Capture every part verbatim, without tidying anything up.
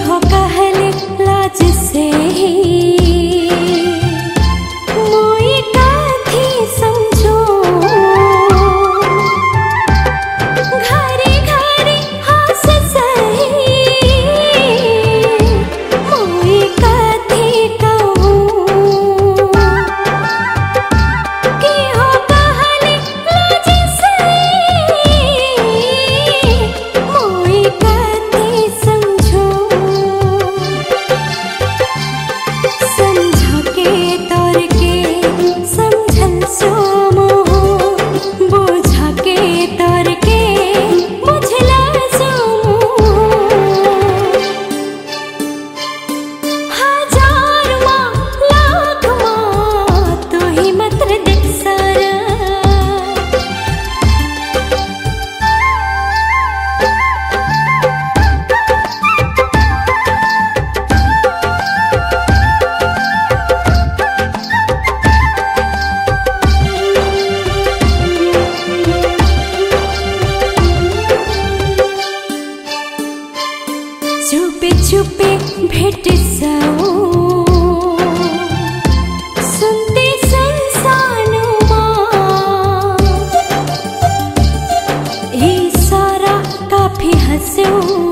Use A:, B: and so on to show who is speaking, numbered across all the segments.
A: हो कहले लाज से ही मोई काथी समझो घरे घरे हास सही मोई काथी कहूँ कि हो कहले लाज से मोई काथी समझो समझा के तोर के समझल सो मोह बोझा के तोर के बुझला सो हजार माँ लाख माँ तो ही मत्र देख सारा चुपे चुपे भेट जाओ सुनते संसान माँ ये सारा काफी हंसो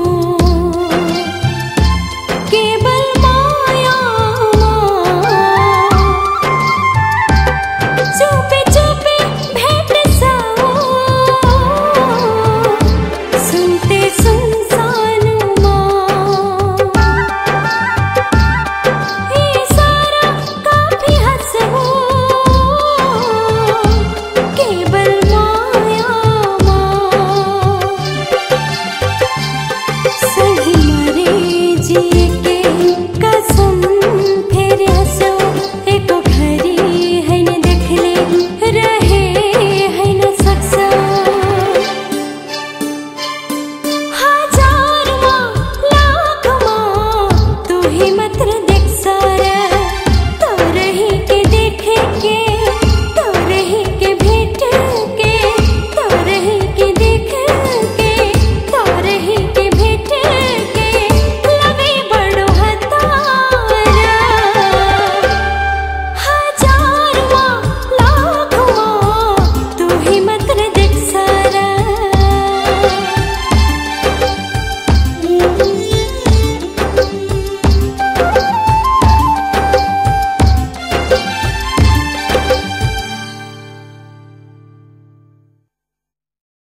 A: केवल माया माँ चुपे चुपे भेट जाओ सुनते संसान माँ ये सारा काफी हंसो केवल माया माँ सही मरे जिए के कसम फिर हंसो एको घड़ी है न देखले रहे है न सकसा हजार माँ लाख माँ तू ही मत्र दे